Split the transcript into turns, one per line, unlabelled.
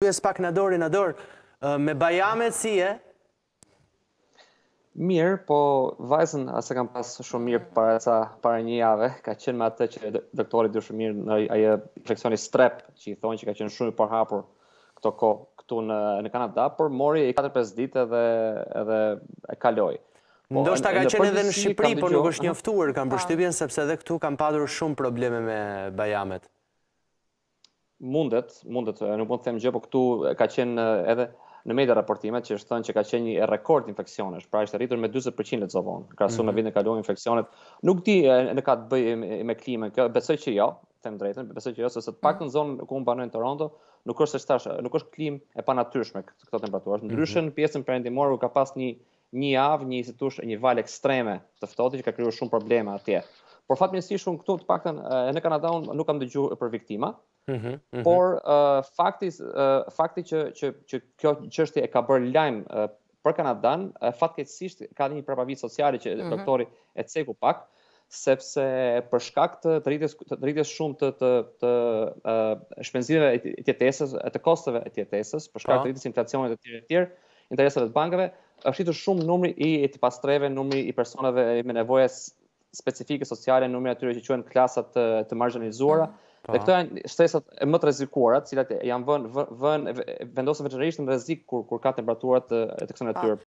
pyes pak Nador, me Bajamet si e?
Mirë, po vajzën as e kam pas shumë mirë para një jave, ka qenë me atë që doktori Dyshimir në ajo infeksioni strep, që i thonë që ka qenë shumë i përhapur këto kohë këtu në Kanada, por mori 4-5 ditë edhe e kaloi.
Ndoshta ka qenë edhe në Shqipëri, por nuk është njoftuar, kam përshtypjen sepse edhe këtu kam padur shumë probleme me Bajamet.
Mundet, nuk mund të them gjë, por këtu ka qenë edhe në media raportimet që është thënë që ka qenë një rekord infeksionesh, pra është arritur me 40% lexovon, krahasuar me vitin e kaluar infeksionet. Nuk di në ka të bëjë me klimën, kjo besoj që jo, them drejtën, besoj që jo, sepse të paktën zonën ku unë banoj në Toronto, nuk është klimë e panatyrshme këto temperatura. Ndryshe në pjesën perëndimore ku ka pas një javë, një valë ekstreme të ftohtë që ka krijuar shumë probleme atje. Por fatmirësisht unë këtu të paktën në Kanada unë nuk kam dëgjuar për viktima. Por fakti që kjo çështje e ka bërë lajm për Kanadan, fatkeqësisht ka një prapavit sociale që doktori e ceku pak, sepse për shkak të rritjes shumë të shpenzimeve të jetesës, të kosteve të jetesës, për shkak të rritjes inflacionit të tjerë, interesave të bankave, është rritur shumë numri i të pastreve, numri i personave me nevoja specifike sociale, numri atyre që quhen klasat të marginalizuara. Dhe këto janë shtresat më të rrezikuara, të cilat janë vendosen veçanërisht në rrezik kur ka temperaturat të kësaj natyre.